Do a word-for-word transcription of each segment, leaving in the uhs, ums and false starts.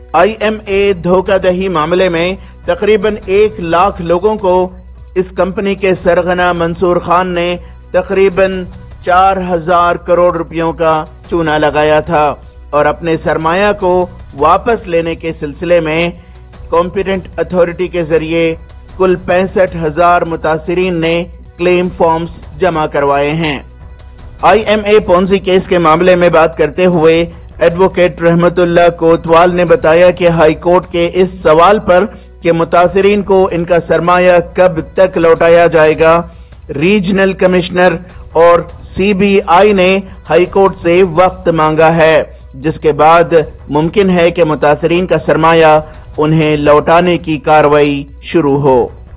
आई M ए धोखाधड़ी मामले में तकरीबन एक लाख लोगों को इस कंपनी के सरगना मंसूर खान ने तकरीबन चार हजार करोड़ रुपयों का चूना लगाया था और अपने सरमाया को वापस लेने के सिलसिले में कॉम्पिटेंट अथॉरिटी के जरिए कुल पैंसठ हजार मुतासिरीन ने क्लेम फॉर्म्स जमा करवाए हैं। I M A Ponzi case के मामले में बात करते हुए एडवोकेट रहमतुल्लाह कोतवाल ने बताया कि हाई कोर्ट के इस सवाल पर कि मुतासिरीन को इनका सरमाया कब तक लौटाया जाएगा, रीजनल कमिश्नर और सी बी आई ने हाई कोर्ट से वक्त मांगा है, जिसके बाद मुमकिन है कि मुतासिरीन का सरमाया उन्हें लौटाने की कार्रवाई शुरू हो।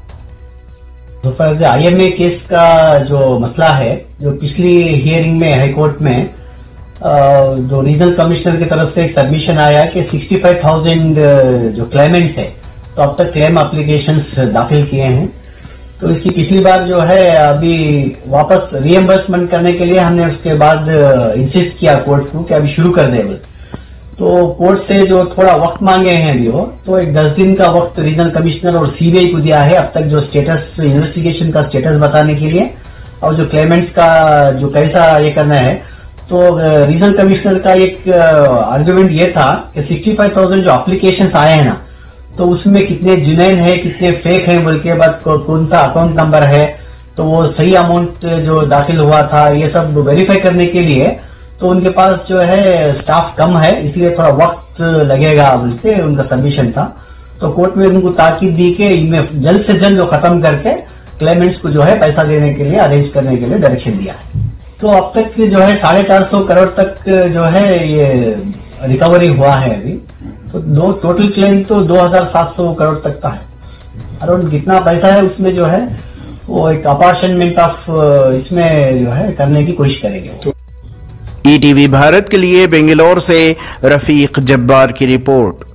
तो फर्ज आई एम ए केस का जो मसला है, जो पिछली हियरिंग में हाई कोर्ट में जो रीजनल कमिश्नर की तरफ से एक सबमिशन आया कि पैंसठ हज़ार जो क्लेमेंट्स है तो अब तक क्लेम एप्लीकेशंस दाखिल किए हैं। तो इसकी पिछली बार जो है अभी वापस रीएम्बर्समेंट करने के लिए हमने उसके बाद इंसिस्ट किया कोर्ट को कि अभी शुरू कर दे। तो कोर्ट से जो थोड़ा वक्त मांगे हैं अभी वो, तो एक दस दिन का वक्त रीजनल कमिश्नर और सी बी आई को दिया है अब तक जो स्टेटस इन्वेस्टिगेशन का स्टेटस बताने के लिए और जो क्लेमेंट्स का जो कैसा ये करना है। तो रीजनल कमिश्नर का एक आर्ग्यूमेंट ये था कि पैंसठ हज़ार जो एप्लीकेशंस आए हैं ना, तो उसमें कितने जुनैन है कितने फेक हैं, बोल के बाद कौन सा अकाउंट नंबर है, तो वो सही अमाउंट जो दाखिल हुआ था ये सब वेरीफाई करने के लिए तो उनके पास जो है स्टाफ कम है, इसलिए थोड़ा वक्त लगेगा बोलते उनका सबमिशन था। तो कोर्ट में उनको ताकीद दी कि इनमें जल्द से जल्द वो खत्म करके क्लेमेंट्स को जो है पैसा देने के लिए अरेंज करने के लिए डायरेक्शन दिया है। तो अब तक जो है साढ़े चार सौ करोड़ तक जो है ये रिकवरी हुआ है अभी। तो दो टोटल क्लेम तो दो हजार सात सौ करोड़ तक का है। अराउंड कितना पैसा है उसमें जो है वो एक अपार्टमेंट ऑफ इसमें जो है करने की कोशिश करेंगे। ई टी वी भारत के लिए बेंगलोर से रफीक जब्बार की रिपोर्ट।